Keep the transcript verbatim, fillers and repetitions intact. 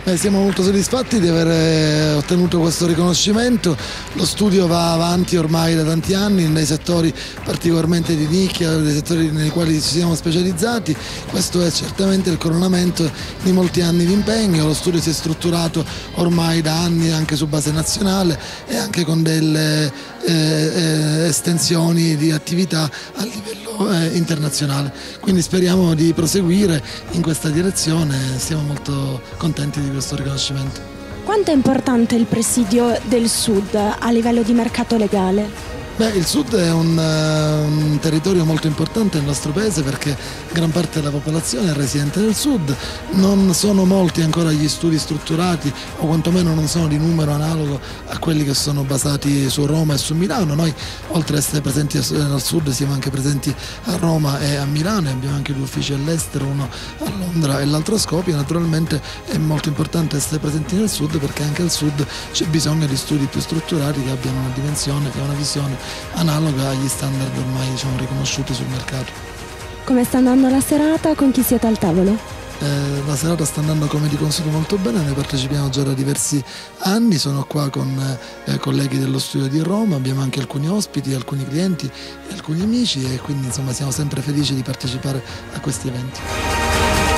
Beh, siamo molto soddisfatti di aver ottenuto questo riconoscimento. Lo studio va avanti ormai da tanti anni nei settori particolarmente di nicchia, nei settori nei quali ci siamo specializzati. Questo è certamente il coronamento di molti anni di impegno. Lo studio si è strutturato ormai da anni anche su base nazionale e anche con delle eh, eh, estensioni di attività a livello eh, internazionale. Quindi speriamo di proseguire in questa direzione, siamo molto contenti di questo riconoscimento. Quanto è importante il presidio del Sud a livello di mercato legale? Beh, il Sud è un, uh, un territorio molto importante nel nostro paese perché gran parte della popolazione è residente nel Sud, non sono molti ancora gli studi strutturati o quantomeno non sono di numero analogo a quelli che sono basati su Roma e su Milano. Noi oltre ad essere presenti al Sud siamo anche presenti a Roma e a Milano e abbiamo anche due uffici all'estero, uno a Londra e l'altro a Skopje. Naturalmente è molto importante essere presenti nel Sud perché anche al Sud c'è bisogno di studi più strutturati che abbiano una dimensione e una visione analoga agli standard ormai diciamo riconosciuti sul mercato. Come sta andando la serata? Con chi siete al tavolo? Eh, la serata sta andando come di consueto molto bene, noi partecipiamo già da diversi anni, sono qua con eh, colleghi dello studio di Roma, abbiamo anche alcuni ospiti, alcuni clienti e alcuni amici e quindi insomma siamo sempre felici di partecipare a questi eventi.